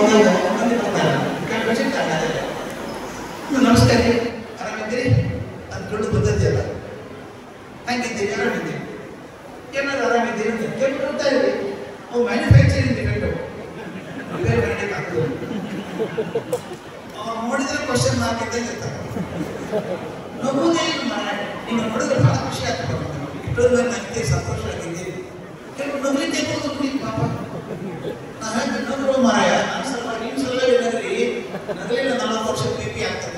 ನಮಸ್ಕಾರ ರೀ, ಆರಾಮಿದ್ದೀರಿ? ಅದು ದೊಡ್ಡ ಪದ್ಧತಿ ಅಲ್ಲ. ಹಂಗಿದ್ದೀರಿ, ಆರಾಮಿದ್ದೀರಿ, ಏನಾದ್ರು ಆರಾಮಿದ್ದೀರಿ ಅಂತ ಕೇಳ್ಕೊಳ್ತಾ ಇರಿ. ಅವು ಮ್ಯಾನುಫ್ಯಾಕ್ಚರಿಂಗ್ ಡಿಫೆಕ್ಟ್ ಬೇರೆ ಮಾಡಲಿಕ್ಕೆ ಆಗ್ತದೆ. ಅವ್ರು ನೋಡಿದ್ರೆ ಕ್ವಶನ್ ಮಾರ್ಕ್ ಇದ್ದಂಗೆ ಇರ್ತಾರೆ. ನಗುವುದೇ ನಿಮ್ಮ ನೋಡಿದ್ರೆ ಭಾಳ ಖುಷಿ ಆಗ್ತದೆ. ಇಷ್ಟೊಂದು ನನಗೆ ಸಂತೋಷ ಆಗಿದ್ದೀರಿ. ಕೆಲವು ನಗಲಿಕ್ಕೆ ಕೊಡ್ತೀನಿ ಪಾಪ. ನಾನು ಹೇಗೆ ನಗರು ಮಾರಾಯ, ನಾನು ಸ್ವಲ್ಪ ನಿಮ್ಮ ಸಲ ನಗರಿ ನಗಲಿಲ್ಲ 40 ವರ್ಷ BP ಆಗ್ತದೆ.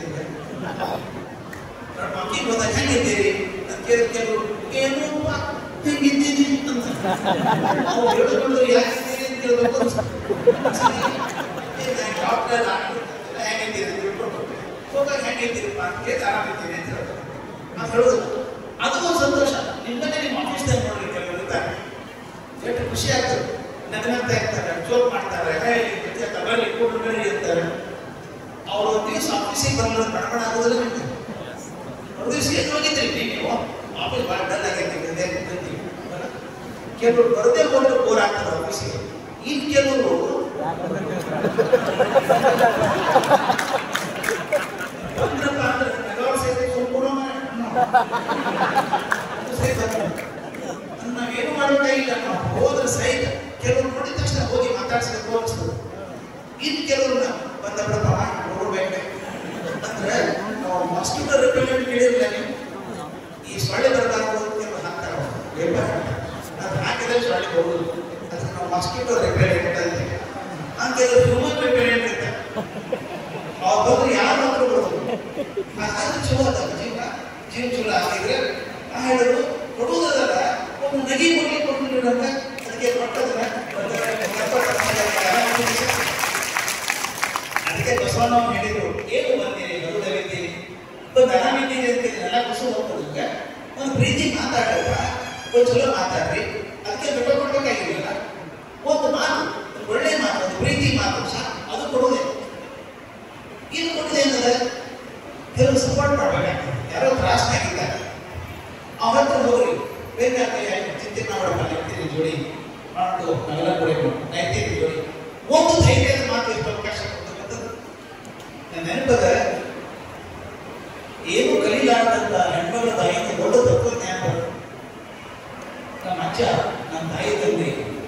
ಮಕ್ಕಳಿಗೆ ಹೋದಾಗ ಹೆಂಗಿದ್ದೀರಿ ಅಂತ ಕೆಲವರು ಏನು ಹೆಂಗಿದ್ದೀನಿ ಅಂತ ಅವ್ರು ಹೇಳ್ಕೊಂಡು ಯಾಕಿದ್ದೀರಿ ಅಂತ ಕೇಳಬೇಕು. ಡಾಕ್ಟರ್ ಹೆಂಗಿದ್ದೀರಿ ಅಂತ ತಿಳ್ಕೊಂಡು ಹೋದಾಗ ಹೆಂಗಿದ್ದೀರಿಪ್ಪ ಅಂತ ಕೇಳಿ ಆರಾಮಿದ್ದೀನಿ ಅಂತ ಹೇಳೋದು. ಅದು ಹೇಳೋದು ಅದು ಒಂದು ಸಂತೋಷ. ನಿಮ್ಮನ್ನೇ ನಿಮ್ಮ ಆಫೀಸ್ದಾಗ ನೋಡ್ರಿ ಕೆಲವರು ಇರ್ತಾರೆ, ಎಷ್ಟು ಖುಷಿ ಆಗ್ತದೆ. ನಗ್ನಗ್ತಾ ಇರ್ತಾರೆ, ಜೋಕ್ ಮಾಡ್ತಾರೆ, ಬರ್ರಿ ಕೂಡ್ರು ಬರ್ರಿ ಇರ್ತಾರೆ. ಅವರು ಒಂದು ದಿವಸ ಆಫೀಸಿಗೆ ಬರಲು ಕಡ್ಬಡ ಆಗೋದಿಲ್ಲ. ನಿಮ್ಗೆ ಒಂದು ದಿವಸ ಏನು ಹೋಗಿದ್ರಿ ನೀವು ಆಫೀಸ್ ಭಾಳ ಡಲ್ ಆಗೈತೆ. ಕೆಲವರು ಬರದೇ ಹೋದ್ರೆ ಬೋರ್ ಆಗ್ತದೆ ಆಫೀಸಿಗೆ. ಇನ್ನು ಕೆಲವರು ಬಂದ್ರಪ್ಪ ಅಂದ್ರೆ ನಗರ ಸೇರಿ ಸಂಪೂರ್ಣ ನಾವೇನು ಮಾಡೋದೇ ಇಲ್ಲ. ನಾವು ಹೋದ್ರೆ ಸಹಿತ ಕೆಲವರು ನೋಡಿದ ತಕ್ಷಣ ಹೋಗಿ ಮಾತಾಡ್ಸಕ್ಕೆ ಹೋಗಿಸ್ತದೆ. ಇನ್ನು ಕೆಲವ್ರನ್ನ ಬಂದಪ್ಪ ನೋಡ್ಬೇಕು ಅಂದ್ರೆ ನಾವು ಮಾಸ್ಕಿಟೋ ರಿಪೆಲೆಂಟ್ ಕೇಳಿರಲಿಲ್ಲ ನೀವು. ಈ ಸೊಳ್ಳೆ ಬರಬಾರ್ದು ಕೆಲವು ಹಾಕ್ತಾರೆ, ಅದು ಹಾಕಿದ್ರೆ ಸೊಳ್ಳೆ ಹೋಗೋದು. ಅದಕ್ಕೆ ನಾವು ಮಾಸ್ಕಿಟೋ ರಿಪೆಲೆಂಟ್ ಅಂತೀವಿ. ಅಂತ ಹ್ಯೂಮನ್ ರಿಪೆಲೆಂಟ್ ಇರ್ತಾರೆ. ಅವ್ರು ಬಂದ್ರೆ ಯಾರು ಮಾತ್ರ ಬರೋದು. ಅದು ಚಲೋ ಅದ ಜೀವ ಚಲೋ ಆಗಿದ್ರೆ ಆ ಹೇಳೋದು ಕೊಡುವುದಲ್ಲ. ಒಂದು ನಗಿ ಹೋಗಿ ಕೊಟ್ಟಿರೋದಂತ ಅದಕ್ಕೆ ಕೊಟ್ಟದನ್ನ ಅದಕ್ಕೆ ಬಸವಣ್ಣ ಹೇಳಿದ್ರು, ಏನು ಬಂದಿರಿ ನಗುದಲ್ಲಿದ್ದೀರಿ, ಒಂದು ಆರಾಮಿದ್ದೀರಿ ಅಂತ ಎಲ್ಲ ಖುಷಿ ಹೋಗ್ತದೆ. ಒಂದು ಪ್ರೀತಿ ಮಾತಾಡಪ್ಪ, ಒಂದು ಚಲೋ ಮಾತಾಡ್ರಿ. ಅದಕ್ಕೆ ದುಡ್ಡು ಕೊಡ್ಬೇಕಾಗಿರಲಿಲ್ಲ. ಒಂದು ಮಾತು, ಒಂದು ಒಳ್ಳೆ ಮಾತು, ಒಂದು ಪ್ರೀತಿ ಮಾತು ಸಾಕು, ಅದು ಕೊಡುವುದೇ. ಏನು ಕೊಡುವುದೇ ಏನದ ಕೆಲವು ಸಪೋರ್ಟ್ ಮಾಡ್ಬೇಕಾಗ್ತದೆ. ಯಾರೋ ತ್ರಾಸನಾಗಿದ್ದಾರೆ, ಅವ್ರ ಹತ್ರ ಹೋಗ್ರಿ, ಬೇಕಾಗ್ತದೆ ಚಿಂತೆ ಮಾಡಪ್ಪ, ನೈತಿರಿ ಜೋಡಿ ಮಾಡ್ತು ನಾವೆಲ್ಲ ಕೊಡಬೇಕು, ನೈತಿರಿ ಜೋಡಿ ಒಂದು ಧೈರ್ಯದ ಮಾತು ಎಷ್ಟು ಅವಕಾಶ ಕೊಡ್ತಕ್ಕಂಥದ್ದು. ನನ್ನ ನೆನಪದ ಏನು ಕಲೀಲಾರ್ದಂತ ಹೆಣ್ಮಗಳ ತಾಯಿಯಿಂದ ದೊಡ್ಡ ತತ್ವಜ್ಞಾನ. ನಮ್ಮ ಅಜ್ಜ, ನಮ್ಮ ತಾಯಿ ತಂದೆ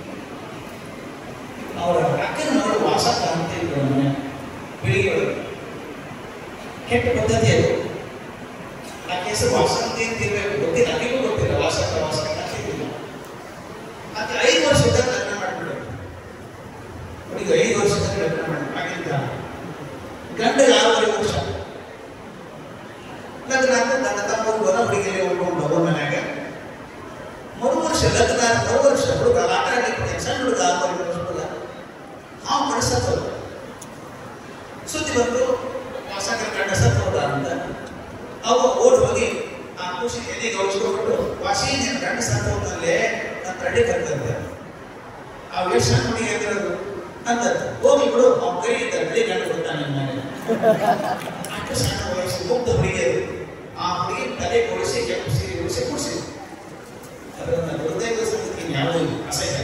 ಅವರ ಅಕ್ಕನ ಮಗಳು ವಾಸಕ ಅಂತ ಇದ್ರು. ಮನೆ ಬೆಳಿಗ್ಗೆ ಕೆಟ್ಟ ಪದ್ಧತಿ ಅದು. ಆ ಹೆಸರು ವಾಸಂತಿ ಅಂತ ಇರಬೇಕು, ಗೊತ್ತಿಲ್ಲ, ನನಗೂ ಗೊತ್ತಿಲ್ಲ. ವಾಸಕ ಅಂತಿದ್ದಿಲ್ಲ. ಆಕೆ 5 ವರ್ಷದ ಲಗ್ನ ಮಾಡಿಬಿಡೋದು. ಹುಡುಗ 5 ವರ್ಷದ ಲಗ್ನ ಮಾಡಿ ಆಗಿದ್ದ ಗಂಡ 6 ವರ್ಷ ಲಗ್ನ ಅಂತ ನನ್ನ ತಮ್ಮ ಬರ ಹುಡುಗಿಗೆ ಹೋಗ್ಕೊಂಡು ಅವ್ರ ಮನ್ಯಾಗ 3 ವರ್ಷ ಲಗ್ನ 3 ವರ್ಷ ಹುಡುಗ ಆಟ ಆಡಲಿಕ್ಕೆ ಸಣ್ಣ ಹುಡುಗ 6 ವರ್ಷ ಹುಡುಗ ಹಾವು ಕಳಿಸತ್ತಲ್ಲ. ಸುದ್ದಿ ಬಂತು ವಾಸಕರ ಗಂಡ ಸತ್ತೋದ ಅಂತ. ಅವ ಓಡ್ ಹೋಗಿ ಆ ಖುಷಿ ಎದೆಗೆ ಔಷಧಿಬಿಟ್ಟು ವಾಸಿ ನಿನ್ನ ಗಂಡ ಸತ್ತೋದ್ನಲ್ಲೇ ನನ್ನ ತಡ್ಡಿ ಕರ್ತಂತೆ. ಆ ವೇಷ ಹುಡುಗಿ ಎದ್ದಿರೋದು ಅಂತ ಹೋಗಿ ಬಿಡು, ಅವ್ನ ಕೈ ತಡ್ಡಿ ಗಂಡ ಕೊಡ್ತಾನೆ ಮನೆ. ಅಷ್ಟು ಸಣ್ಣ ವಯಸ್ಸು ಮುಗ್ಧ ಹುಡುಗಿ. ಆ ಹುಡುಗಿ ತಲೆ ಕೊಡಿಸಿ ಕೆಂಪು ಸೀರೆ ಉಳಿಸಿ ಕೊಡಿಸಿ ಅದನ್ನ ಹೃದಯದ ಸಂಗತಿ ಯಾವುದೂ ಅಸಹ್ಯ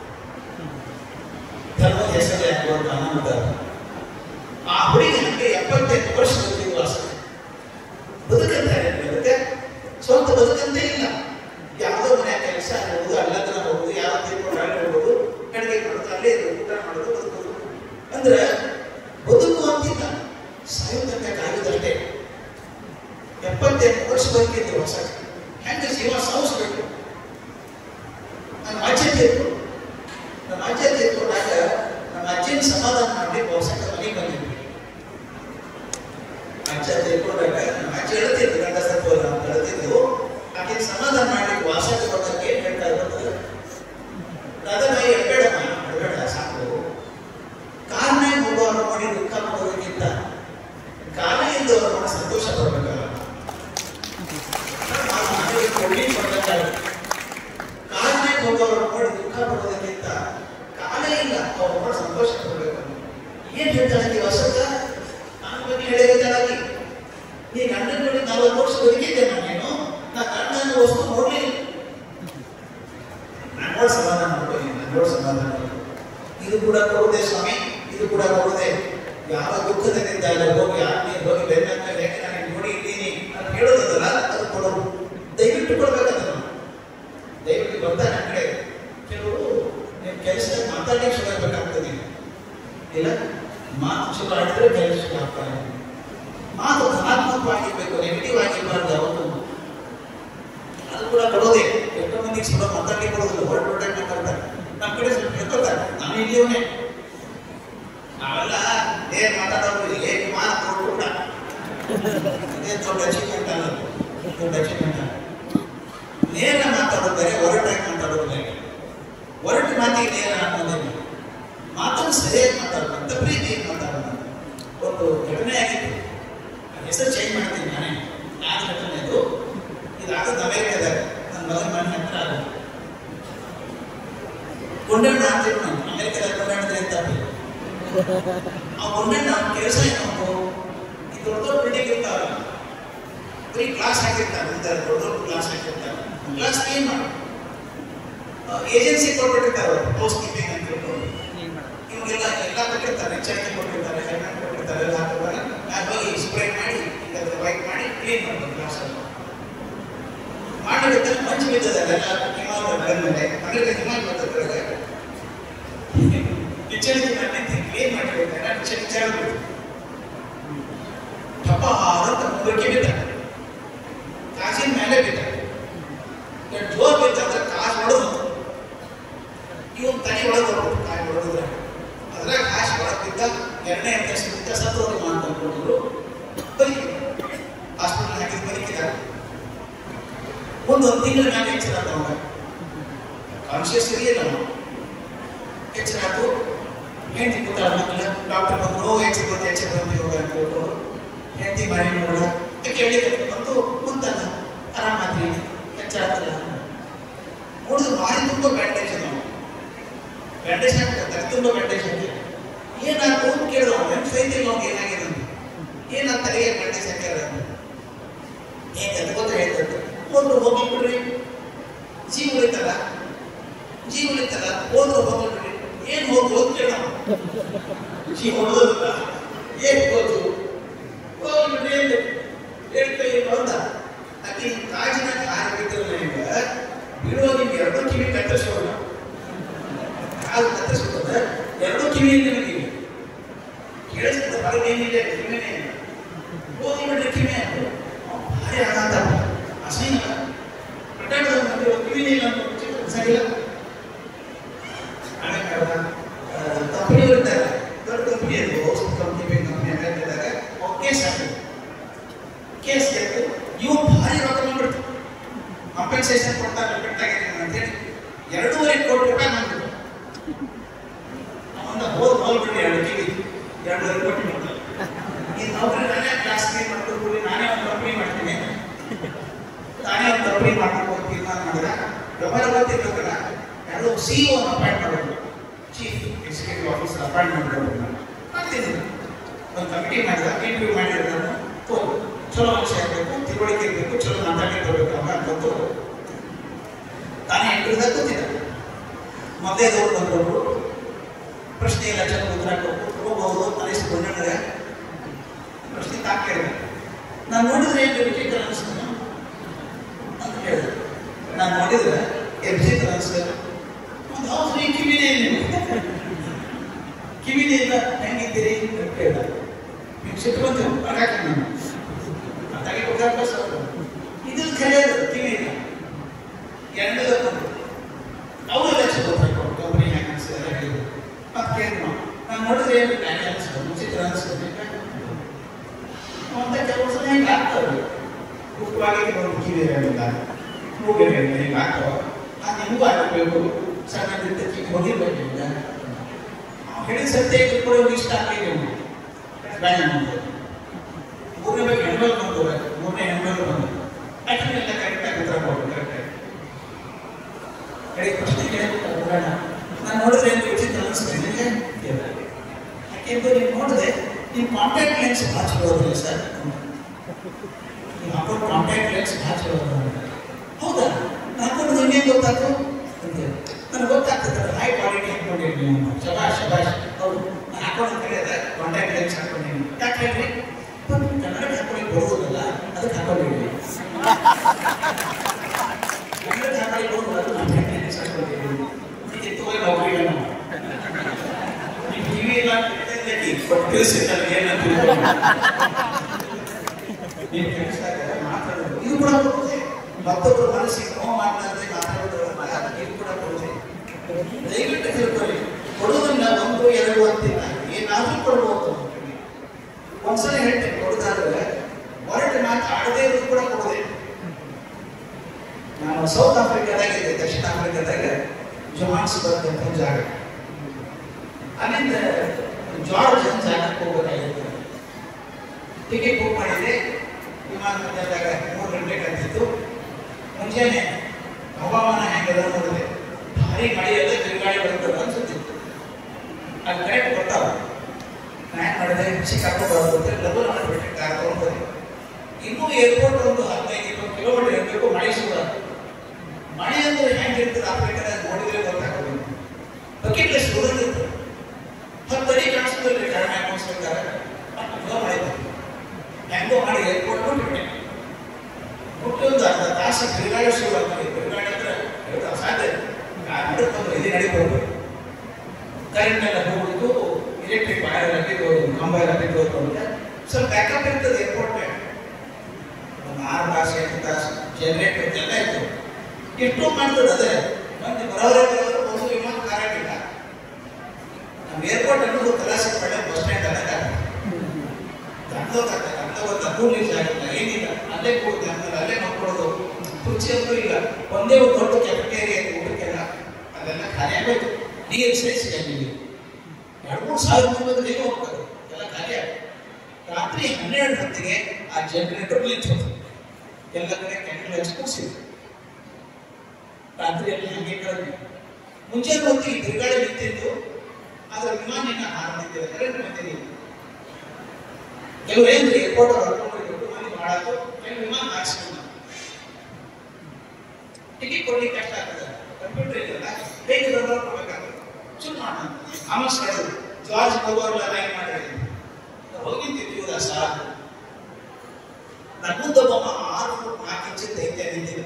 ಧರ್ಮದ ಹೆಸರೇ ಹಾಕುವಂತ ಅನಾಹುತ. ಆ ಹುಡುಗಿ ನನಗೆ 78 ವರ್ಷ ಬಂದಿದ್ದು ವಾಸ ಬದುಕಂತಾರೆ. ಅದಕ್ಕೆ ಸ್ವಂತ ಬದುಕಂತೆ ಇಲ್ಲ. ಯಾವುದೋ ಮನೆಯ ಕೆಲಸ ಹೋಗುದು, ಅಲ್ಲದನ್ನ ಹೋಗುದು, ಯಾವ ತೀರ್ಕೊಂಡು ಅಲ್ಲಿ ಹೋಗುದು, ಕಡೆಗೆ ಮಾಡೋದು, ಅಲ್ಲೇ ಊಟ ಮಾಡೋದು, ಬದುಕೋದು. ಅಂದ್ರೆ ಬದುಕು ಅಂತಿಲ್ಲ, ಸಾಯುವುದಕ್ಕೆ ಕಾಯುವುದಷ್ಟೇ. 78 ವರ್ಷ ಬದುಕಿದ್ದು ಹೊಸ ಹೆಂಗೆ ಜೀವ ಸಾಗಿಸ್ಬೇಕು. ನಮ್ಮ ಅಜ್ಜಿ ತೀರ್ಕೊಂಡು ನಮ್ಮ ಅಜ್ಜಿನ ಸಮಾಧಾನ ಮಾಡಿ ಹೊಸಕ್ಕೆ ಮನೆಗೆ ಬಂದಿದ್ವಿ. ಅಜ್ಜ ತೀರ್ಕೊಂಡಾಗ ನಮ್ಮ ಅಜ್ಜಿ ಹೇಳ್ತಿದ್ರು, ಗಂಡ ಸತ್ತೋಲ್ಲ ಅಂತ ಹೇಳ್ತಿದ್ದು. ಆಕೆ ಸಮಾಧಾನ ಮಾಡ್ಲಿಕ್ಕೆ ವಾಸಕ್ಕೆ ಬಂದಕ್ಕೆ ಏನ್ ಹೇಳ್ತಾ ಇರೋದು, ರದನಾಯಿ ಅಡಬೇಡ ಸಾಕು. ಕಾರಣ ಹೋಗುವವರು ನೋಡಿ ದುಃಖ ಪಡೋದಕ್ಕಿಂತ ಕಾರಣ ಇದ್ದವರು ನೋಡಿ ಸಂತೋಷ ಪಡ್ಬೇಕಲ್ಲ. ಕಾರಣ ಹೋಗುವವರು ನೋಡಿ ದುಃಖ ಪಡೋದಕ್ಕಿಂತ ಕಾಲ ಇಲ್ಲ ಅವ್ರು ನೋಡಿ ಸಂತೋಷ ಪಡ್ಬೇಕು. ಏನ್ ಹೇಳ್ತಾಳೆ ಹೊಸದ ನನ್ನ ಬಗ್ಗೆ ಹೇಳಿದ್ದಾಗಿ, ನೀ ಗಂಡನ ನೋಡಿ 40 ವರ್ಷ ಬದುಕಿದ್ದೆ ನಾನೇನು, ನಾ ಗಂಡನ ವಸ್ತು ನೋಡ್ಲಿಲ್ಲ. ನಾನು ನೋಡಿ ಸಮಾಧಾನ ಮಾಡ್ತೀನಿ, ನಾನು ನೋಡಿ ಸಮಾಧಾನ ಮಾಡ್ತೀನಿ. ಇದು ಕೂಡ ಕೊಡುವುದೇ ಸ್ವಾಮಿ, ಇದು ಕೂಡ ನೋಡದೆ ಯಾವ ದುಃಖದಲ್ಲಿದ್ದಾಗ ಹೋಗಿ ಆತ್ಮೀಯ ಹೋಗಿ ಬೆನ್ನ ಯಾಕೆ ನಾನು ನೋಡಿ ಇದ್ದೀನಿ ಅಂತ ಹೇಳೋದಲ್ಲ, ಅದು ಕೊಡೋದು. ದಯವಿಟ್ಟು ಕೊಡ್ಬೇಕದನ್ನು. ದಯವಿಟ್ಟು ಬರ್ತಾನೆ ಆ ಕಡೆ ಕೆಲವರು ಕೆಲಸ ಮಾತಾಡಲಿಕ್ಕೆ ಶುರು ಆಗಬೇಕಾಗ್ತದೆ. ಇಲ್ಲ ಮಾತು ಶುರು ಆಗಿದ್ರೆ ಕೆಲಸ ಶುರು ಆಗ್ತಾರೆ. ಮಾತು ಧನಾತ್ಮಕವಾಗಿರ್ಬೇಕು, ನೆಗೆಟಿವ್ ಆಗಿರಬಾರ್ದು ಅವತ್ತು. ಅದು ಕೂಡ ಕೊಡೋದೇ. ಎಷ್ಟೋ ಮಂದಿಗೆ ಸುಲಭ ಮಾತಾಡಲಿಕ್ಕೆ ಕೊಡೋದಿಲ್ಲ, ಹೊರಟು ಮಾತಾಡ್ತಾರೆ. ನಮ್ಮ ಕಡೆ ಸ್ವಲ್ಪ ಹೇಳ್ಕೊತಾರೆ, ನಾನು ಇಲ್ಲಿಯವನೇ, ನಾವೆಲ್ಲ ಏನ್ ಮಾತಾಡೋದು ಏನ್ ಮಾತು ಕೂಡ ಅದೇ ದೊಡ್ಡ ಅಚೀವ್ಮೆಂಟ್ ಅಲ್ಲ, ದೊಡ್ಡ ಅಚೀವ್ಮೆಂಟ್ ಅಲ್ಲ. ನೇರ ಮಾತಾಡೋದು ಬೇರೆ, ಹೊರಟಾಗಿ ಮಾತಾಡೋದು ಬೇರೆ. ಹೊರಟು ಮಾತಿಗೆ ನೇರ ಅನ್ನೋದೇನು, ಮಾತನ್ನು ಸರಿಯಾಗಿ ಮಾತಾಡೋದು ಅಂತ ಪ್ರೀತಿಯನ್ನು ಮಾತಾಡೋದು. ಒಂದು ಘಟನೆ ಆಗಿತ್ತು, ಹೆಸರು ಚೇಂಜ್ ಮಾಡ್ತೀನಿ ನಾನೇ. ಯಾವ ಘಟನೆ ಅದು? ಇದಾಗದು ಅಮೆರಿಕದಾಗ, ನನ್ನ ಮಗನ ಮನೆ ಹತ್ರ ಆಗೋದು. ಕೊಂಡಣ್ಣ ಅಂತೀವಿ ನಾವು, ಅಮೆರಿಕದಾಗ ಕೊಂಡಣ್ಣ ಅಂತ. ಆ ಕೊಂಡಣ್ಣ ಕೆಲಸ ಏನೋ ಈ ದೊಡ್ಡ ದೊಡ್ಡ ಬಿಲ್ಡಿಂಗ್ ಇರ್ತಾವಲ್ಲ, ಬರೀ ಕ್ಲಾಸ್ ಹಾಕಿರ್ತಾರೆ, ದೊಡ್ಡ ದೊಡ್ಡ ಕ್ಲಾಸ್ ಹಾಕಿರ್ತಾರೆ. ಕ್ಲಾಸ್ ಕ್ಲೀನ್ ಮಾಡಿ ಏಜೆನ್ಸಿ ಕೊಟ್ಬಿಟ್ಟಿರ್ತಾರೆ, ಹೌಸ್ ಕೀಪಿಂಗ್ ಅಂತ ಹೇಳ್ಕೊಂಡು. ಇವಾಗೆಲ್ಲ ಎಲ್ಲ ಕೊಟ್ಟಿರ್ತಾರೆ, ಎಚ್ಚರಿಕೆ ಕೊಟ್ಟಿರ್ತಾರೆ, ಹೆಲ್ಮೆಟ್ ಕೊಟ್ಟಿರ್ತಾರೆ, ಎಲ್ಲ ಹಾಕಿರ್ತಾರೆ. ಹೋಗಿ ಸ್ಪ್ರೇ ಮಾಡಿ ವೈಟ್ ಮಾಡಿ ಕ್ಲೀನ್ ಮಾಡ್ತಾರೆ ಕ್ಲಾಸ್ ಅಲ್ಲಿ. ಮಾಡಿದ್ರೆ ಮಂಚು ಬಿದ್ದದಲ್ಲ ಹಿಮಾಲಯ ಮೇಲೆ, ಅಮೆರಿಕ ಹಿಮಾಲಯ ಬರ್ತದೆ, ಎಚ್ಚರಿಕೆ ಮಾಡಿ ಕ್ಲೀನ್ ಮಾಡಿರ್ತಾರೆ. ಎಚ್ಚರಿಕೆ ಟಪ ಅಂತ ಮುಂದಕ್ಕೆ ಬಿದ್ದ, ಕಾಸಿನ ಮೇಲೆ ಬಿದ್ದ. ಜೋರ್ ಬಿದ್ದ, ಕಾಸು ಹೊಡೆದು ಇವನ್ ತನಿ ಒಳಗೆ ಹೊರಡು, ಕಾಯಿ ಹೊಡೆದ್ರೆ ಅದ್ರಾಗ ಕಾಸು ಒಳಗೆ ಬಿದ್ದ. ಎರಡನೇ ಅಂತ ಸತ್ತೋದು ಮಾಡ್ಕೊಂಡ್ರು. ಬರೀ ಹಾಸ್ಪಿಟಲ್ ಹಾಕಿದ ಬದುಕಿದ್ದಾರೆ. ಒಂದೊಂದು ತಿಂಗಳ ಮೇಲೆ ಎಚ್ಚರ ಆಗ ಕಾನ್ಶಿಯಸ್ ಇರಲಿಲ್ಲ. ಎಚ್ಚರ ಆಯ್ತು, ಹೆಂಡತಿ ಕೂತಾಳ, ಮಕ್ಕಳ ಡಾಕ್ಟರ್ ಬಂದು ಎಚ್ಚರ ಬಂದು ಯೋಗ ಅಂತ ಹೇಳ್ಕೊಂಡು ಹೆಂಡತಿ ಮಾಡಿ ನೋಡ ಕೇಳಿದ್ರೆ ಬಂದು ಕುಂತಲ್ಲ, ಆರಾಮಾದ್ರಿ, ಎಚ್ಚರ ಆಗ್ತಲ್ಲ. ನೋಡಿದ್ರು ಮಾರಿ ತುಂಬ ಬ್ಯಾಂಡೇಜ್, ನಾವು ಬ್ಯಾಂಡೇಜ್ ಹಾಕ್ತಾರೆ, ತುಂಬ ಬ್ಯಾಂಡೇಜ್ ಹಾಕಿ. ಏನಾಯ್ತು ಅಂತ ಕೇಳಿದ್ರು, ನನ್ನ ಸೈತಿಲ್ಲ ಅವ್ರಿಗೆ ಏನಾಗಿದೆ ಅಂತ. ಏನಾಗ್ತಾರೆ, ಏನು ಬ್ಯಾಂಡೇಜ್ ಹಾಕ್ಯಾರ ಹೇಗೆ ಅಂತ ಗೊತ್ತ ಹೇಳ್ತಾರೆ. ಹೋದ್ರು ಹೋಗಿ ಬಿಡ್ರಿ, ಜೀವ ಉಳಿತಲ್ಲ, ಜೀವ ಉಳಿತಲ್ಲ, ಹೋದ್ರು ಹೋಗಿ ಬಿಡ್ರಿ. ಏನು ಹೋದ್ರು ಅಂತ ಕೇಳ, ಜೀವ ಹೊಡೋದಿಲ್ಲ, ಏನ್ ಹೋದ್ರು ಹೋಗಿ ಬಿಡ್ರಿ ಅಂತ ಹೇಳ್ತಾ ಅಂತ. ಅಕ್ಕಿ ಕಾಜಿನ ಕಾಯಿ ಬಿಟ್ಟಿರಲ್ಲ, ಈಗ ಬಿಡುವ ನಿಮ್ಗೆ ಎರಡೂ ಕಿವಿ ಕತ್ತರಿಸೋಣ, ಕಾಲು ಕತ್ತರಿಸೋದ ಎರಡೂ ಕಿವಿಯಿಂದ ನಿಮಗೆ ಕೇಳಿಸಿದ ಹೊರಗೆ ಏನಿದೆ, ಕಿವಿನೇ ಹೋಗಿ ಬಿಡ್ರಿ ಕಿವಿ ಅಂತ ಭಾರಿ ಆನಂದ. ಅಸಹ್ಯ ಅಡ್ಡಾಡೋದು ಕಿವಿನೇ ಇಲ್ಲ ಸರಿಯಿಲ್ಲ. ಕಂಪನಿ ಇರ್ತಾರೆ, ದೊಡ್ಡ ಕಂಪನಿ ಅದು, ಕಂಪನಿ ಅಮೆರಿಕದಾಗ ಕೇಸ್ ಹಾಕಿದ್ರು. ಕೇಸ್ ಗೆದ್ದು ಇವು ಭಾರಿ ರೊಕ್ಕ ಬಂದ್ಬಿಡ್ತು. ಕಾಂಪೆನ್ಸೇಷನ್ ಕೊಡ್ತಾರೆ, ಬೆಟ್ಟಾಗಿದೆ ಅಂತೇಳಿ 2.5 ಕೋಟಿ ರೂಪಾಯಿ ಬಂದ್ಬಿಟ್ಟು ಅವನ್ನ ಹೋಗ್ಬಿಡಿ. 2.5 ಕೋಟಿ ಮಾಡ್ತಾರೆ. ಈ ನೌಕರಿ ನಾನೇ ಕ್ಲಾಸ್ ಮಾಡ್ಕೊಂಡು ನಾನೇ ಒಂದು ಕಂಪನಿ ಮಾಡ್ತೀನಿ, ನಾನೇ ಒಂದು ಕಂಪನಿ ಮಾಡ್ಕೊಂಡು ತೀರ್ಮಾನ ಮಾಡಿದ್ರೆ ವ್ಯವಹಾರ ಗೊತ್ತಿರ್ಬೇಕಲ್ಲ. ಯಾರು CEO ಅಪಾಯಿಂಟ್ ಮಾಡಬೇಕು, ಚೀಫ್ ಎಕ್ಸಿಕ್ಯೂಟಿವ್ ಆಫೀಸರ್ ಅಪಾಯಿಂಟ್ ಮಾಡಬೇಕು. ಮಾಡ್ತೀನಿ, ಒಂದು ಕಮಿಟಿ ಮಾಡಿದ, ಇಂಟರ್ವ್ಯೂ ಮಾಡಿರೋದನ್ನು ಚಲೋ ವಿಷಯ ಇರಬೇಕು, ತಿಳುವಳಿಕೆ ಇರಬೇಕು, ಚಲೋ ಮಾತಾಡಲಿಕ್ಕೆ ಬರಬೇಕು ಅಂತ ತಾನೇ ಇಂಟರ್ವ್ಯೂದಾಗ ಗೊತ್ತಿಲ್ಲ. ಮೊದಲೇ ದೌಡ್ ಬಂದವರು ಪ್ರಶ್ನೆ ಎಲ್ಲ ಚಲೋ ಉತ್ತರ ಹೋಗ್ಬೋದು ಅನಿಸ್ಕೊಂಡ್ರೆ ಪ್ರಶ್ನೆ ತಾಕಿರಬೇಕು. ನಾನು ನೋಡಿದ್ರೆ ಏನು ವಿಚಿತ್ರ ಅನಿಸ್ತದೆ ಅಂತ ಹೇಳಿದೆ. ನಾನು ನೋಡಿದ್ರೆ ಏನು ವಿಚಿತ್ರ ಅನಿಸ್ತದೆ, ಒಂದು ಹೌದು ಈ ಕಿವಿನೇ ಇಲ್ಲ, ಕಿವಿನೇ ಇಲ್ಲ, ಹೆಂಗಿದ್ದೀರಿ ಅಂತ ಕೇಳಿದ. ನೀವು ಸಿಟ್ಟು ಬಂತು ಹಾಕಿ ನಾನು ಅದಾಗಿ ಇದು ಕರೆಯೋದು ಕಿವಿ ಇಲ್ಲ. ಎರಡನೇದ ಬಂದು ಅವರು ಲಕ್ಷ ಗೊತ್ತಾಯ್ತು ಕಂಪನಿ ಹ್ಯಾಂಗೆ ಅನಿಸ್ತದೆ ಮತ್ತೆ ಕೇಳಿದ್ರು. ನಾನು ನೋಡಿದ್ರೆ ಏನು ಹ್ಯಾಂಗೆ ಅನಿಸ್ತದೆ, ವಿಚಿತ್ರ ಅನಿಸ್ತದೆ ಅಂತ ಕೆಲವು ಸಲ ಹೆಂಗೆ ಆಗ್ತವೆ. ಮುಖ್ಯವಾಗಿ ಕೆಲವೊಂದು ಕಿವಿ ಇರಲಿಲ್ಲ, ಮೂಗಿರಲಿಲ್ಲ, ಹಿಂಗೆ ಆಗ್ತಾವ. ನಾನು ನಿಮಗೂ ಆಗಬೇಕು, ಸಣ್ಣದಿದ್ದ ಕಿವಿ ಹೋಗಿರ್ಬೇಕಿಲ್ಲ. ಹೇಳಿದ ಸತ್ಯ ಕೂಡ ಇಷ್ಟ ಆಗಲಿಲ್ಲ. ಬೇಡ ನಮ್ಮದು ಮೂರನೇ ಬಗ್ಗೆ ಹೆಣ್ಮಗಳು ಬಂದವ್ರೆ, ಮೂರನೇ ಹೆಣ್ಮಗಳು ಬಂದರು. ಯಾಕೆಲ್ಲ ಕರೆಕ್ಟಾಗಿ ಉತ್ತರ ಕೊಡೋದು, ಕರೆಕ್ಟಾಗಿ ಹೇಳಿ ಪ್ರಶ್ನೆ ಕೇಳಬೇಕು. ಬೇಡ ನಾನು ನೋಡಿದ್ರೆ ಏನು ವಿಚಿತ್ರ ಅನಿಸ್ತದೆ ನಿಮಗೆ. ಯಾಕೆಂದ್ರೆ ನೀವು ನೋಡಿದೆ ನಿಮ್ಮ ಕಾಂಟ್ಯಾಕ್ಟ್ ಲೆನ್ಸ್ ಭಾಳ ಚಲೋ ಅದ್ರಿ ಸರ್, ನೀವು ಹಾಕೊಂಡು ಕಾಂಟ್ಯಾಕ್ಟ್ ಲೆನ್ಸ್ ಭಾಳ ಚಲೋ ಅದ. ಹೌದಾ, ಹಾಕೊಂಡು ನಿಮ್ಗೇನು ಗೊತ್ತಾಯ್ತು ಅಂತೇಳಿ ನನಗೆ ಗೊತ್ತಾಗ್ತದೆ. ಹೈ ಕ್ವಾಲಿಟಿ ಹಾಕೊಂಡಿರಿ ನೀವು, ಶಬಾಷ್ ಶಬಾಷ್. ಹೌದು, ನಾನು ಹಾಕೊಂಡು ಕರೆಯದ ಕಾಂಟ್ಯಾಕ್ಟ್ ಲೆನ್ಸ್ ಹಾಕೊಂಡಿದ್ದೀನಿ. ಯಾಕೆ ಹೇಳ್ರಿ? ಕನ್ನಡ ಹಾಕೊಳ್ಳಿ ಬರುವುದಲ್ಲ, ಅದಕ್ಕೆ ಹಾಕೊಂಡಿದ್ದೀನಿ. ಕನ್ನಡ ಹಾಕೊಳ್ಳಿ ಬರುವುದಲ್ಲ, ಕಾಂಟ್ಯಾಕ್ಟ್ ಲೆನ್ಸ್ ಹಾಕೊಂಡಿದ್ದೀನಿ. ಈಗ ತೋರಿ ನೌಕರಿ ಟಿವಿ ಎಲ್ಲ ತಿಳಿಸಿ ನನಗೆ ಏನಂತ ನೀವು ಕೆಲಸ ಮಾತಾಡೋದು ಇದು ಕೂಡ ಬರುತ್ತೆ. ಮತ್ತೊಬ್ಬರು ಮನಸ್ಸಿಗೆ ನೋವು ಮಾಡಲಾರದೆ ಮಾತಾಡೋದು ಇದು ಕೂಡ ಬರುತ್ತೆ. ದಯವಿಟ್ಟು ತಿಳ್ಕೊಳ್ಳಿ, ಕೊಡೋದನ್ನ 1, 2 ಅಂತಿಲ್ಲ, ಏನಾದ್ರೂ ಕೊಡ್ಬೋದು. ಒಂದ್ಸಲ ಹೇಳ್ತೇನೆ, ಕೊಡೋದಾದ್ರೆ ಹೊರಟು ಮಾತಾಡದೇ ಇರೋದು ಕೂಡ ಕೊಡೋದೇ. ನಾನು ಸೌತ್ ಆಫ್ರಿಕಾದಾಗಿದೆ, ದಕ್ಷಿಣ ಆಫ್ರಿಕಾದಾಗ ಜೊಹಾನ್ಸ್ಬರ್ಗ್ ಅಂತ ಜಾಗ, ಅಲ್ಲಿಂದ ಜಾರ್ಜ್ ಅಂತ ಜಾಗಕ್ಕೆ ಹೋಗಬೇಕಾಗಿತ್ತು. ಟಿಕೆಟ್ ಬುಕ್ ಮಾಡಿದೆ. ವಿಮಾನ ನಿಲ್ದಾಣದಾಗ 3 ಗಂಟೆಗೆ ಅಂತಿತ್ತು. ಮುಂಜಾನೆ ಹವಾಮಾನ ಹೆಂಗದ ನೋಡಿದೆ, ಭಾರಿ ಮಳೆಯಲ್ಲೇ ತಿರುಗಾಳಿ ಬರ್ತದೆ ಅನ್ಸುತ್ತಿತ್ತು. ಅಲ್ಲಿ ಕರೆಕ್ಟ್ ಬರ್ತಾವ. ನಾನು ಏನು ಮಾಡಿದೆ, ಚಿಕಾಗೋ ಬರುತ್ತೆ, ಡಬಲ್ ಮಾಡಿಬಿಟ್ಟೆ, ಕಾರ್ ತೊಗೊಂಡ್ಬಂದೆ. ಇನ್ನೂ ಏರ್ಪೋರ್ಟ್ ಒಂದು 15-20 ಕಿಲೋಮೀಟರ್ ಇರಬೇಕು. ಮಳೆ ಶುರು. ಮಳೆ ಅಂದ್ರೆ ಹೆಂಗಿರ್ತದೆ ಆಫ್ರಿಕಾದಾಗ ನೋಡಿದ್ರೆ ಗೊತ್ತಾಗೋದು. Bucket less ಉಳಿದಿತ್ತು. 10 ಅಡಿ ಕಾಣಿಸ್ತಿಲ್ಲ, ಕಡಿಮೆ ಕಾಣಿಸ್ಬೇಕಾದ್ರೆ ಮಾಡಿದೆ. ಹೆಂಗೋ ಮಾಡಿ ಏರ್ಪೋರ್ಟ್ ಬಿಟ್ಟೆ. ಬಿಟ್ಟು ಒಂದು ಅರ್ಧ ತಾಸು ತಿರುಗಾಡಿ ಶುರು ಆಗ್ತದೆ. ತಿರುಗಾಡಿ ಅಂದ್ರೆ ಸಾಧ್ಯ ನಡುತ್ತಂದ್ರೆ ಇದೇ ನಡಿಬೋದು. ಕರೆಂಟ್ ಎಲ್ಲ ಹೋಗ್ಬಿಟ್ಟು ಎಲೆಕ್ಟ್ರಿಕ್ ವೈರ್ ಎಲ್ಲ ಬಿದ್ದು ಕಂಬ ಎಲ್ಲ ಬಿದ್ದು ಹೋಗ್ತದೆ. ಸ್ವಲ್ಪ ಬ್ಯಾಕಪ್ ಇರ್ತದೆ ಏರ್ಪೋರ್ಟ್ ಮೇಲೆ. ಒಂದು 6 ತಾಸು 8 ತಾಸು ಜನರೇಟರ್ ಎಲ್ಲ ಇತ್ತು. ಎಷ್ಟು ಮಾಡ್ತದೆ ಅದೇ ಮಂದಿ ಬರೋರೇ ಒಂದು ವಿಮಾನ ಹಾರಾಗಿಲ್ಲ. ನಮ್ಮ ಏರ್ಪೋರ್ಟ್ ಅನ್ನೋದು ಕಲಾಸಿಕ್ ಪಡೆ ಬಸ್ ಸ್ಟ್ಯಾಂಡ್ ಅನ್ನೋಕ್ಕಾಗ ಕೂರ್ಲಿಕ್ಕೆ ಆಗಿಲ್ಲ, ಏನಿಲ್ಲ, ಅಲ್ಲೇ ಕೂಡುತ್ತೆ. ಆಮೇಲೆ ಅಲ್ಲೇ ನೋಡ್ಕೊಳ್ಳೋದು, ಕುರ್ಚಿ ಅಂತೂ ಇಲ್ಲ. ಒಂದೇ ಒಂದು ದೊಡ್ಡ ಕೆಫೆಟೇರಿಯಾ ಊಟಕ್ಕೆಲ್ಲ ಅದೆಲ್ಲ ಖಾಲಿ ಆಗೋಯ್ತು. ನೀರು ಸೇರಿಸಿ ಅಲ್ಲಿ 2-3 ಸಾವಿರ ಮಂದಿ ಹೋಗ್ತಾರೆ, ಎಲ್ಲ ಖಾಲಿ ಆಗ. ರಾತ್ರಿ 12 ಹೊತ್ತಿಗೆ ಆ ಜನರೇಟರ್ ನಿಂತು ಎಲ್ಲ ಕಡೆ ಕ್ಯಾಂಡಲ್ ಹಚ್ಚಿ ಕೂರಿಸಿದ್ರು. ರಾತ್ರಿಯಲ್ಲಿ ಹಂಗೆ ಕಳೆದ್ವಿ. ಮುಂಜಾನೆ ಹೊತ್ತಿಗೆ ತಿರುಗಾಡಿ ನಿಂತಿದ್ದು, ಆದ್ರೆ ವಿಮಾನ ಹಾರದಿದ್ದೇವೆ, ಕರೆಂಟ್ ಬಂದಿದ್ದೀವಿ. ಕೆಲವು ಏನ್ರಿ ಏರ್ಪೋರ್ಟ್ ಹೊರಕೊಂಡು ಮಂದಿ ಮಾಡಾತು, ಕೆಲವು ವಿಮಾನ ಹಾರಿಸ್ಕೊಂಡು ಟಿಕೆಟ್ ಕೊಡ್ಲಿಕ್ಕೆ ಕಷ್ಟ ಆಗ್ತದೆ. ಕಂಪ್ಯೂಟರ್ ಇದೆಯಲ್ಲ, ಹೇಗೆ ಕೊಡ್ಬೇಕಾಗ್ತದೆ. ಚೂರು ಮಾಡೋಣ ಆಮಸ್ ಕಳೆದು ಜಾರ್ಜ್ ಹೋಗೋರ್ಲ ಲೈನ್ ಮಾಡಿದ್ವಿ. ಹೋಗಿದ್ದೀವಿ ದಾಸ. ನನ್ನೊಬ್ಬ 6 ಫುಟ್ 4 ಇಂಚು ದೈತ್ಯ ನಿಂತಿದ್ದ.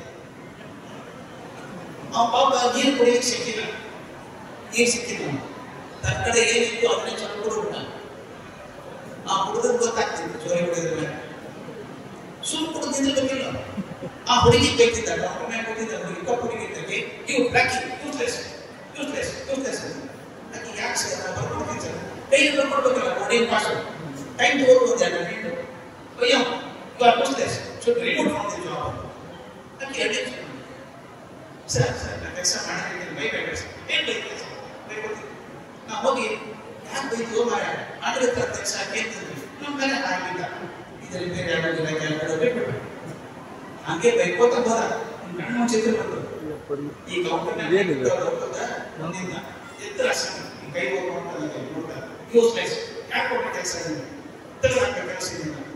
ಪಾಪ ನೀರು ಕುಡಿಯಕ್ಕೆ ಸಿಕ್ಕಿಲ್ಲ, ನೀರು ಸಿಕ್ಕಿಲ್ಲ. ತನ್ನ ಕಡೆ ಏನಿತ್ತು ಅದನ್ನೇ ಚಂದ ಕೊಡ್ಬಿಟ್ಟ. ಆ ಹುಡುಗರು ಗೊತ್ತಾಗ್ತಿತ್ತು ಜೋರಿ ಹುಡುಗಿದ್ರೆ ಸುಮ್ ಕುಡಿದಿದ್ರೆ ಗೊತ್ತಿಲ್ಲ. ಆ ಹುಡುಗಿ ಬೇಕಿದ್ದ, ಡಾಕ್ಟರ್ ಮ್ಯಾಗ ಕೊಟ್ಟಿದ್ದ ಹುಡುಗಿ, ಕಪ್ಪು ಹುಡುಗಿ ಇದ್ದಕ್ಕೆ ಇವು ಬ್ಯಾಕಿ ಯೂಸ್ಲೆಸ್ ಯೂಸ್ಲೆಸ್ ಯೂಸ್ಲೆಸ್. ಆಕೆ ಯಾಕೆ ಸರ್ ಬರ್ಕೊಡ್ತೀನಿ ಸರ್, ಕೈಯಲ್ಲಿ ಬರ್ಕೊಡ್ಬೇಕಲ್ಲ, ಬೋರ್ಡಿಂಗ್ ಪಾಸ್ ಟೈಮ್ ತಗೋಬೋದು. ಅಯ್ಯೋ you are useless, should remove from the job. ಆಕೆ ಹೇಳಿ ಸರ್ ನಾನು ಕೆಲಸ ಮಾಡಿದ್ದೀನಿ, ಬೈಬೇಕು ಸರ್. ಏನು ಬೈಬೇಕು ಸರ್? ಬೈಕೊಡ್ತೀನಿ. ನಾವು ಹೋಗಿ ಯಾಕೆ ಬೈತೀವೋ ಮಾರ ಮಾಡಿದ್ರೆ ಕೆಲಸ ಕೇಳ್ತಿದ್ವಿ. ನಮ್ಮ ಮೇಲೆ ಆಗಿಲ್ಲ, ಇದು ರಿಪೇರಿ ಆಗೋದಿಲ್ಲ, ಕೆಲವು ಬಿಟ್ಬಿಟ್ಟು ಹಂಗೆ ಬೈಕೋತ ಹೋದ. ಕಣ್ಣು ಚಿತ್ರ ಬಂತು. ಈ ಕಂಪನಿ ಒಂದಿನ ಎತ್ತರ ಕೈ ಹೋಗ್ತಾರೆ, ಯೂಸ್ಲೆಸ್, ಯಾಕೆ ಕೊಟ್ಟ ಕೆಲಸ ತೆಗೆದಾಕ ಕೆಲಸ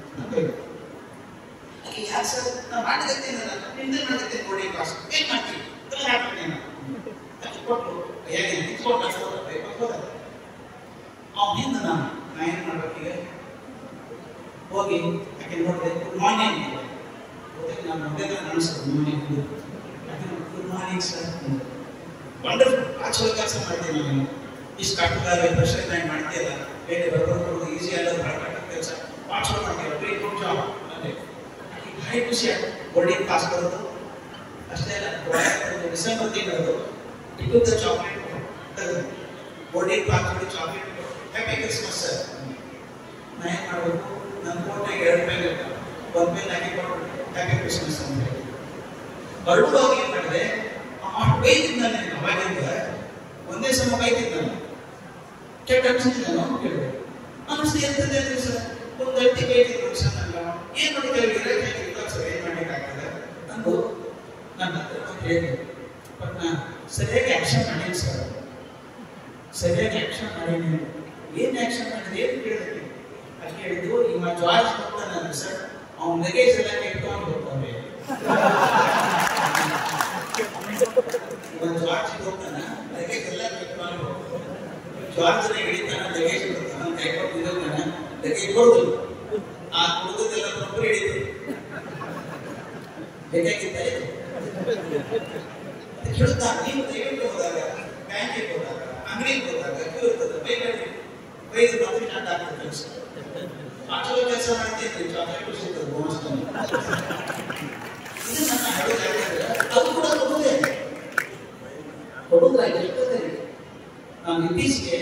ಯಾಕೆ ಸರ್ ನಾನು ಮಾಡಿದ್ದೀನಿ, ನಿಂದೆ ಮಾಡಿದ್ದೀನಿ, ನೋಡಿ ಕಾಸು ಏನ್ ಮಾಡ್ತೀವಿ ತೆಗೆದಾಕ್ತೀನಿ ಕೊಟ್ಟು ಹೇಗೆ ನಿಂತ್ಕೊಂಡು ಅವನಿಂದ ನಾನು ಏನು ಮಾಡ್ಬೇಕೀಗ ಹೋಗಿ ಯಾಕೆ ನೋಡಿದೆ. ಗುಡ್ ಮಾರ್ನಿಂಗ್ ನಾನು ನೋಡಿದ್ರೆ ಅನಿಸ್ತು. ಗುಡ್ ಮಾರ್ನಿಂಗ್ ಸರ್, ವಂಡರ್ಫುಲ್, ಚಲೋ ಕೆಲಸ ಮಾಡ್ತೀನಿ ನಾನು. ಇಷ್ಟು ಕಟ್ಟುಗಾರ ಪ್ರೆಷರ್ ನಾನು ಮಾಡ್ತೀಯಲ್ಲ, ಬೇರೆ ಬರ್ಬೋದು ಈಸಿ ಅಲ್ಲ, ಕಟ್ಟ ಕೆಲಸ ಚಲೋ ಮಾಡ್ತೀಯಲ್ಲ, ವೆರಿ ಗುಡ್ ಜಾಬ್ ಅಂದರೆ ಭಾರಿ ಖುಷಿ ಆಯ್ತು. ಬೋರ್ಡಿಂಗ್ ಪಾಸ್ ಬರೋದು ಅಷ್ಟೇ ಅಲ್ಲ, ಡಿಸೆಂಬರ್ ತಿಂಗಳದು ಇಟ್ಟು ಚಾಕ್ಲೇಟ್ ತೆಗೆದು ಬೋರ್ಡಿಂಗ್ ಪಾಸ್ ಮಾಡಿ ಚಾಕ್ಲೇಟ್ ಹ್ಯಾಪಿ ಕ್ರಿಸ್ಮಸ್ ಸರ್. ನಾ ಏನು ಮಾಡಬೇಕು, ನನ್ನ ಫೋನ್ಯಾಗ 2 ರೂಪಾಯಿ ಇರ್ತಾವೆ, 1 ರೂಪಾಯಿ ಹಾಕಿಕೊಂಡು ಹ್ಯಾಪಿ ಕ್ರಿಸ್ಮಸ್ ಅಂತ ಹೇಳಿ ಹೊರಡುವಾಗ ಏನು ಮಾಡಿದೆ, ಬೈತಿದ್ದ ನಾನು ಅವಾಗಿಂದ ಒಂದೇ ಸಮ ಬೈತಿದ್ದ ನಾನು. ಕೆಟ್ಟ ಅನ್ಸಿದ್ದೆ ನಾನು ಕೇಳಿದೆ, ಅನಿಸ್ತು ಎಂತಂದ್ರೆ ಸರ್ ಒಂದು ಗಂಟೆ ಬೈತಿದ್ರು ಸರ್. ನನ್ನ ಏನು ನೋಡಿ ಕೆಲವು ಸರ್ ಏನು ಮಾಡಲಿಕ್ಕಾಗ್ತದೆ ಅಂದು ನನ್ನ ಹತ್ರ ಹೇಳಿದೆ. ಬಟ್ ನಾನು ಸರಿಯಾಗಿ ಆ್ಯಕ್ಷನ್ ಮಾಡೀನಿ ಸರ್, ಸರಿಯಾಗಿ ಆ್ಯಕ್ಷನ್ ಮಾಡೀನಿ. ಏನು ಆ್ಯಕ್ಷನ್ ಮಾಡಿದೆ ಏನು ಕೇಳಿದೆ? ಅಲ್ಲಿ ಕೇಳಿದ್ದು, ಈಗ ಜಾರ್ಜ್ ಹೋಗ್ತಾನಲ್ಲ ಸರ್, ಅವ್ನ ಲಗೇಜ್ ಎಲ್ಲ ಇಟ್ಕೊಂಡು ಹೋಗ್ತಾವೆ. ಜಾರ್ಜ್ ಹೋಗ್ತಾನ, ಲಗೇಜ್ ಎಲ್ಲ ಇಟ್ಕೊಂಡು ಜಾರ್ಜ್ನ ಹಿಡಿತಾನ, ಲಗೇಜ್ ಬಿಡ್ತಾನ, ಅದಕ್ಕೆ ಬರುದಿಲ್ಲ. ಆ ಕುಡಿದೆಲ್ಲ ಒಬ್ಬರು ಹಿಡಿದ್ರು ಬೇಕಾಗಿತ್ತ ಇದು ಕೇಳುತ್ತಾ. ನೀವು ದಯವಿಟ್ಟು ಹೋದಾಗ, ಬ್ಯಾಂಕಿಗೆ ಹೋದಾಗ, ಅಂಗಡಿಗೆ ಹೋದಾಗ ಕ್ಯೂ ಇರ್ತದೆ, ಬೈದು ಮಾತ್ರ ಸ್ಟಾರ್ಟ್ ಆಗ್ತದೆ ಕೆಲಸ. ಚಲೋ ಕೆಲಸ ಮಾಡ್ತಿದ್ರಿ, ಚಾಕ್ಲೇಟ್ ಸಿಗ್ತದೆ ಬೋನಸ್. ಇದು ನನ್ನ ಹೇಳೋದು ಯಾಕಂದ್ರೆ ಅದು ಕೂಡ ಕೊಡುವುದೇ ಕೊಡುವುದಾಗಿರ್ತದೆ. ನಾನು ಇತ್ತೀಚೆಗೆ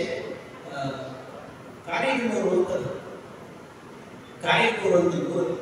ಕಾರಿಗೂರು ಅಂತ ಕಾರಿಗೂರು ಅಂತ ಊರು,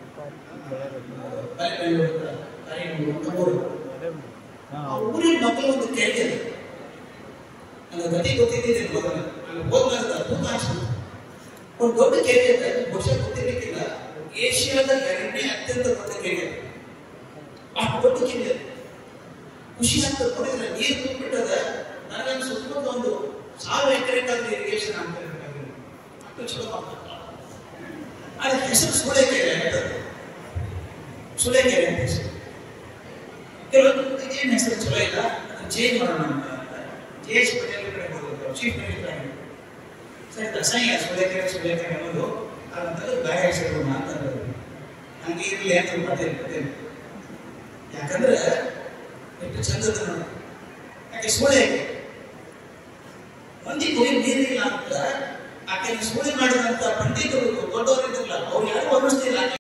ಕಾರಿಗೂರು ಅಂತ ಊರು. ಆ ಊರಿನ ಮಕ್ಕಳು ಒಂದು ಕೇಳಿದೆ, ನನಗೆ ಗತಿ ಗೊತ್ತಿದ್ದಿದೆ ಮಗನ, ನನಗೆ ಹೋಗ್ಲಾರ್ದ ಅದ್ಭುತ ಅನಿಸ್ತು. ಒಂದು ದೊಡ್ಡ ಕೆರೆ ಇದೆ, ಬಹುಶಃ ಗೊತ್ತಿರ್ಲಿಕ್ಕಿಲ್ಲ, ಏಷ್ಯಾದ ಎರಡನೇ ಅತ್ಯಂತ ದೊಡ್ಡ ಕೆರೆ. ಆ ದೊಡ್ಡ ಕೆರೆ ಖುಷಿ ಅಂತ ನೋಡಿದ್ರೆ ನೀರು ತುಂಬಿಟ್ಟದ. ನನಗೆ ಸುತ್ತಮುತ್ತ ಒಂದು 1000 ಎಕರೆಕಾದ್ರೂ ಇರಿಗೇಷನ್ ಆಗ್ತಿರ್ಬೇಕಾಗಿಲ್ಲ, ಅಷ್ಟು ಚಲೋ ಆಗ್ತದೆ. ಅದ್ರ ಹೆಸರು ಸುಳೆಕೆರೆ ಅಂತ, ಸುಳೆಕೆರೆ ಅಂತ ಹೆಸರು. ಕೆಲವೊಂದು ಏನು ಹೆಸರು ಚಲೋ ಇಲ್ಲ, ಅದನ್ನು ಚೇಂಜ್ ಮಾಡೋಣ ಅಂತ ಜೆ.ಎಚ್. ಪಟೇಲ್ ಕಡೆ ಹೋದ್ರು, ಚೀಫ್ ಮಿನಿಸ್ಟರ್ ಆಗಿ. ಸರಿ ಅಸಹ್ಯ ಸುಳೆಕೆರೆ ಅನ್ನೋದು, ಅದನ್ನು ಬೇರೆ ಹೆಸರು ಅಂತ ಹಂಗೆ ಇರಲಿ ಅಂತ ಪಟೇಲ್. ಯಾಕಂದ್ರೆ ಎಷ್ಟು ಚಂದದ ನೋಡಿ, ಯಾಕೆ ಸೂಳೆ ಮಂದಿ ಕುಡಿ ನೀರಿಲ್ಲ ಅಂತ ಆಕೆ ಸೂಳೆ ಮಾಡಿದಂತ ಪಂಡಿತರು ದೊಡ್ಡವರಿದ್ರಲ್ಲ, ಅವ್ರು ಯಾರು ಅನ್ನಿಸ್ತಿಲ್ಲ.